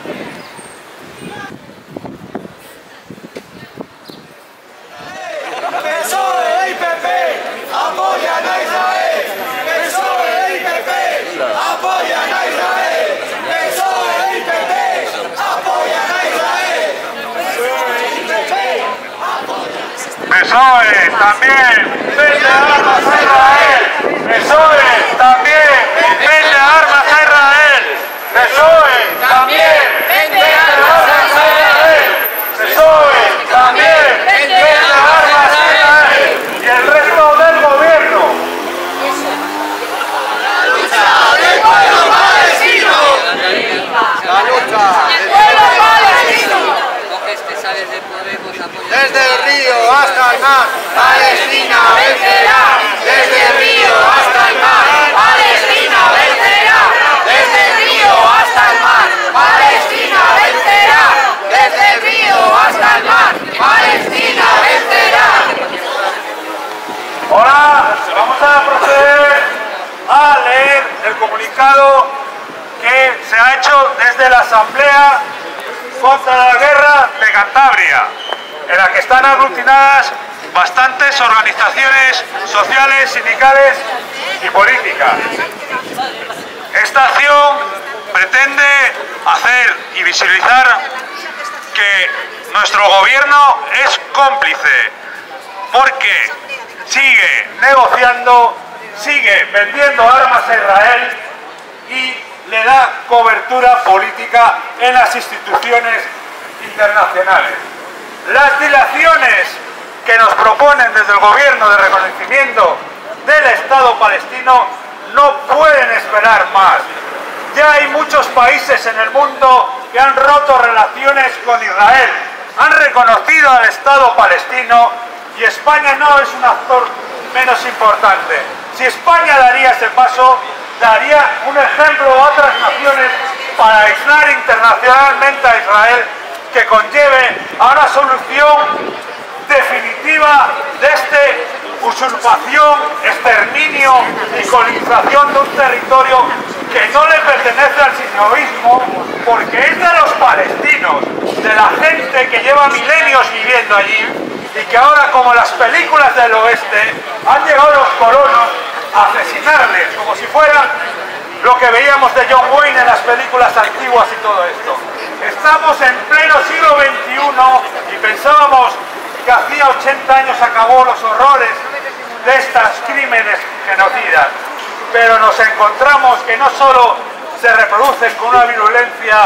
PSOE y PP apoyan a Israel. PSOE y PP apoyan a Israel. PSOE y PP apoyan a Israel. PSOE y PP apoyan. PSOE también vende armas a Israel. PSOE también vende armas a Israel. PSOE también vende armas a Israel. PSOE también vende armas a Israel. Y el resto del gobierno. La lucha del pueblo palestino. La lucha del pueblo palestino. Desde el río hasta el mar, Palestina vencerá. Desde el río hasta el mar, Palestina vencerá. Desde el río hasta el mar, Palestina vencerá. Desde el río hasta el mar, Palestina vencerá. Ahora vamos a proceder a leer el comunicado que se ha hecho desde la Asamblea contra la Guerra de Cantabria, en la que están aglutinadas bastantes organizaciones sociales, sindicales y políticas. Esta acción pretende hacer y visibilizar que nuestro gobierno es cómplice, porque sigue negociando, sigue vendiendo armas a Israel y le da cobertura política en las instituciones internacionales. Las dilaciones que nos proponen desde el gobierno de reconocimiento del Estado palestino no pueden esperar más. Ya hay muchos países en el mundo que han roto relaciones con Israel, han reconocido al Estado palestino y España no es un actor menos importante. Si España daría ese paso, daría un ejemplo a otras naciones para aislar internacionalmente a Israel, que conlleve a una solución definitiva de esta usurpación, exterminio y colonización de un territorio que no le pertenece al sionismo, porque es de los palestinos, de la gente que lleva milenios viviendo allí y que ahora, como en las películas del oeste, han llegado los colonos a asesinarles, como si fuera lo que veíamos de John Wayne en las películas antiguas y todo esto. Estamos en pleno siglo XXI y pensábamos que hacía 80 años acabó los horrores de estos crímenes genocidas, pero nos encontramos que no solo se reproducen con una virulencia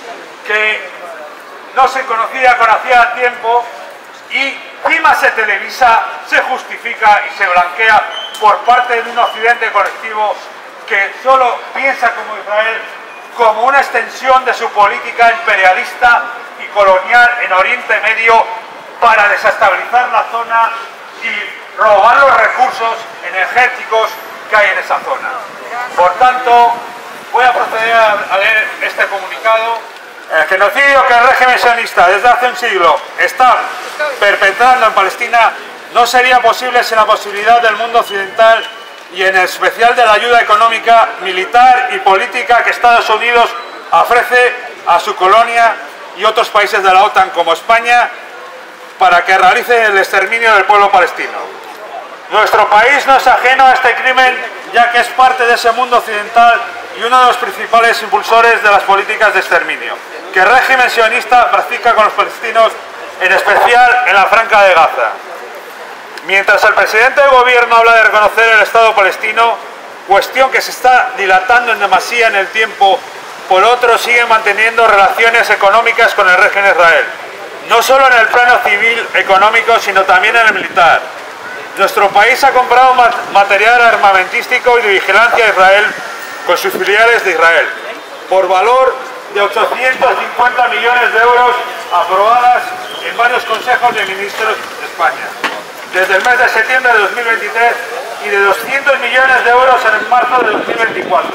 que no se conocía con hacía tiempo, y encima se televisa, se justifica y se blanquea por parte de un occidente colectivo que solo piensa como Israel, como una extensión de su política imperialista y colonial en Oriente Medio para desestabilizar la zona y robar los recursos energéticos que hay en esa zona. Por tanto, voy a proceder a leer este comunicado. El genocidio que el régimen sionista desde hace un siglo está perpetrando en Palestina no sería posible sin la posibilidad del mundo occidental y en especial de la ayuda económica, militar y política que Estados Unidos ofrece a su colonia y otros países de la OTAN como España para que realice el exterminio del pueblo palestino. Nuestro país no es ajeno a este crimen, ya que es parte de ese mundo occidental y uno de los principales impulsores de las políticas de exterminio que el régimen sionista practica con los palestinos, en especial en la Franja de Gaza. Mientras el presidente del gobierno habla de reconocer el Estado palestino, cuestión que se está dilatando en demasía en el tiempo, por otro sigue manteniendo relaciones económicas con el régimen de Israel, no solo en el plano civil económico, sino también en el militar. Nuestro país ha comprado material armamentístico y de vigilancia a Israel con sus filiales de Israel, por valor de 850 millones de euros aprobadas en varios consejos de ministros de España, desde el mes de septiembre de 2023 y de 200 millones de euros en el marzo de 2024.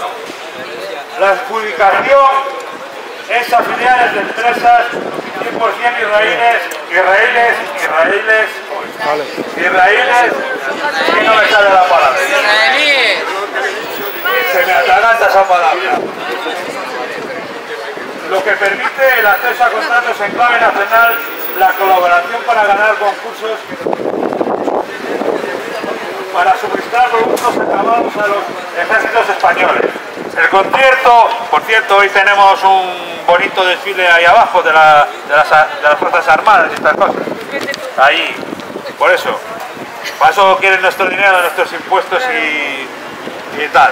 La adjudicación es a filiales de empresas 100% israelíes, que no me sale la palabra. Se me atraganta esa palabra. lo que permite el acceso a contratos en clave nacional, la colaboración para ganar concursos para suministrar productos acabados a los ejércitos españoles. El concierto, por cierto, hoy tenemos un bonito desfile ahí abajo de las Fuerzas Armadas y estas cosas. Ahí, por eso. Para eso quieren nuestro dinero, nuestros impuestos y tal.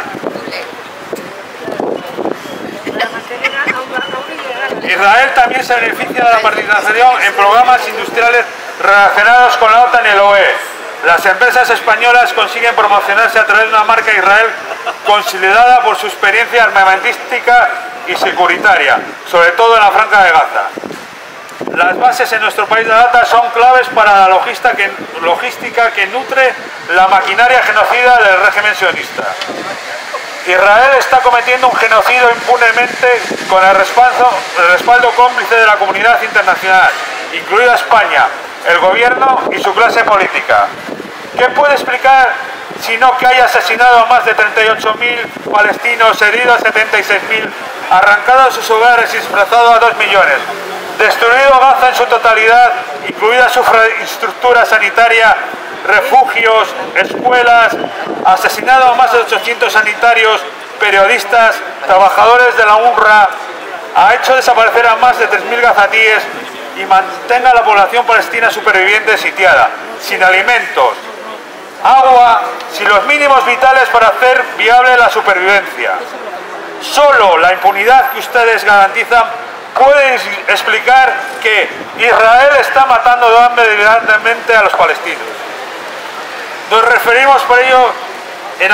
Israel también se beneficia de la participación en programas industriales relacionados con la OTAN y el OE. Las empresas españolas consiguen promocionarse a través de una marca Israel consolidada por su experiencia armamentística y securitaria, sobre todo en la Franja de Gaza. Las bases en nuestro país de data son claves para la logística que nutre la maquinaria genocida del régimen sionista. Israel está cometiendo un genocidio impunemente con el respaldo cómplice de la comunidad internacional, incluida España, el gobierno y su clase política. ¿Qué puede explicar sino que haya asesinado a más de 38.000 palestinos, herido a 76.000, arrancado de sus hogares y desplazado a 2 millones, destruido Gaza en su totalidad, incluida su infraestructura sanitaria, refugios, escuelas, asesinado a más de 800 sanitarios, periodistas, trabajadores de la UNRWA, ha hecho desaparecer a más de 3.000 gazatíes y mantenga a la población palestina superviviente sitiada, sin alimentos, agua, sin los mínimos vitales para hacer viable la supervivencia. Solo la impunidad que ustedes garantizan puede explicar que Israel está matando de hambre deliberadamente a los palestinos. Nos reafirmamos por ello en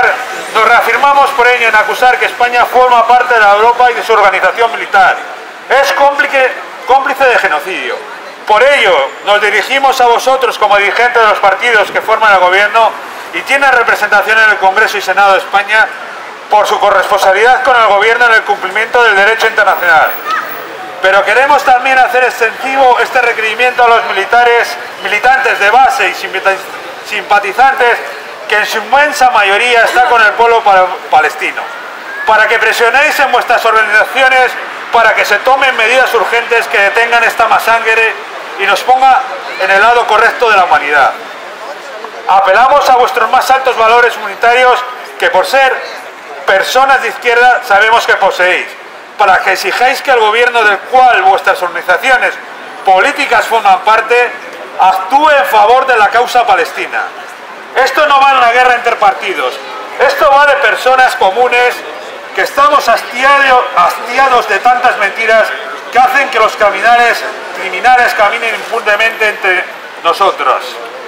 acusar que España forma parte de la Europa y de su organización militar. Es cómplice de genocidio. Por ello, nos dirigimos a vosotros como dirigentes de los partidos que forman el gobierno y tienen representación en el Congreso y Senado de España por su corresponsabilidad con el gobierno en el cumplimiento del derecho internacional. Pero queremos también hacer extensivo este requerimiento a los militantes de base y simpatizantes que en su inmensa mayoría está con el pueblo palestino, para que presionéis en vuestras organizaciones para que se tomen medidas urgentes que detengan esta masacre y nos ponga en el lado correcto de la humanidad. Apelamos a vuestros más altos valores humanitarios que por ser personas de izquierda sabemos que poseéis, para que exijáis que el gobierno del cual vuestras organizaciones políticas forman parte actúe en favor de la causa palestina. Esto no va de una guerra entre partidos, esto va de personas comunes que estamos hastiados de tantas mentiras que hacen que los criminales caminen impunemente entre nosotros.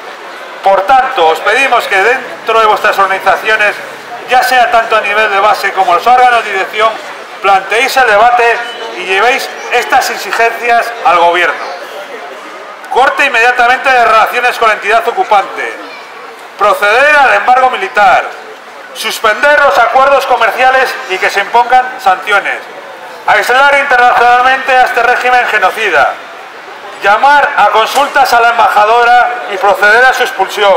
Por tanto, os pedimos que dentro de vuestras organizaciones, ya sea tanto a nivel de base como los órganos de dirección, planteéis el debate y llevéis estas exigencias al gobierno. Corte inmediatamente de relaciones con la entidad ocupante. Proceder al embargo militar. Suspender los acuerdos comerciales y que se impongan sanciones. Aislar internacionalmente a este régimen genocida. Llamar a consultas a la embajadora y proceder a su expulsión.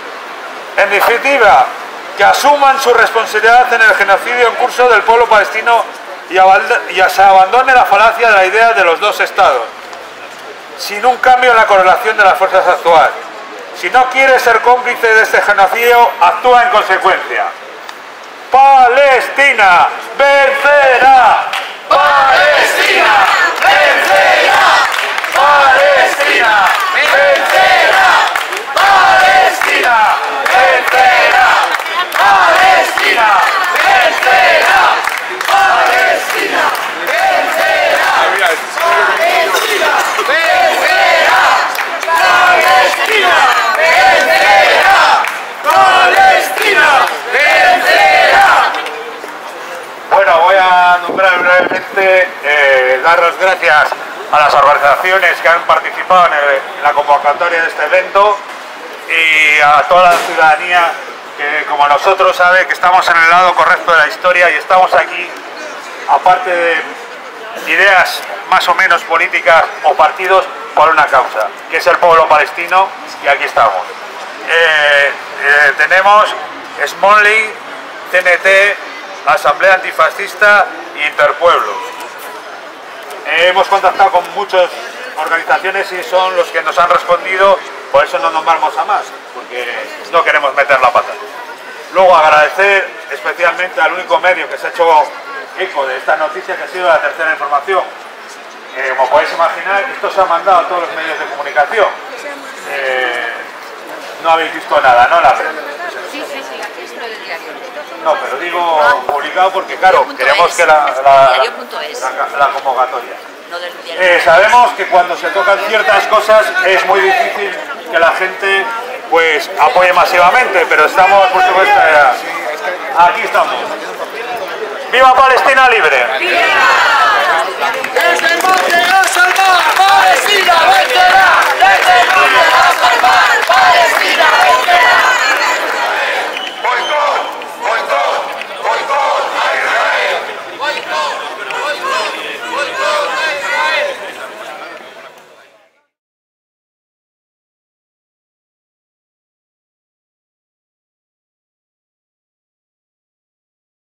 En definitiva, que asuman su responsabilidad en el genocidio en curso del pueblo palestino y se abandone la falacia de la idea de los dos estados, sin un cambio en la correlación de las fuerzas actuales. Si no quiere ser cómplice de este genocidio, actúa en consecuencia. ¡Palestina vencerá! ¡Palestina vencerá! ¡Palestina vencerá! ¡Palestina vencerá! ¡Palestina vencerá! ¡Palestina vencerá! ¡Palestina vencerá! ¡Palestina vencerá! ¡Palestina vencerá! Bueno, voy a nombrar brevemente, dar las gracias a las organizaciones que han participado en la convocatoria de este evento y a toda la ciudadanía que, como nosotros, sabe que estamos en el lado correcto de la historia y estamos aquí, aparte de ideas más o menos políticas o partidos, por una causa, que es el pueblo palestino, y aquí estamos. Tenemos SMONLY, CNT, Asamblea Antifascista y Interpueblos. Hemos contactado con muchas organizaciones y son los que nos han respondido, por eso no nombramos a más, porque no queremos meter la pata. Luego agradecer especialmente al único medio que se ha hecho eco de esta noticia, que ha sido La Tercera Información. Como podéis imaginar, esto se ha mandado a todos los medios de comunicación. No habéis visto nada, ¿no? La prensa. Sí, aquí es lo del diario. No, pero digo publicado porque, claro, queremos que la convocatoria. Sabemos que cuando se tocan ciertas cosas es muy difícil que la gente pues apoye masivamente, pero estamos, por supuesto, aquí estamos. ¡Viva Palestina libre! ¡Viva! ¡Desde el monte hasta el mar! ¡Palestina, vete!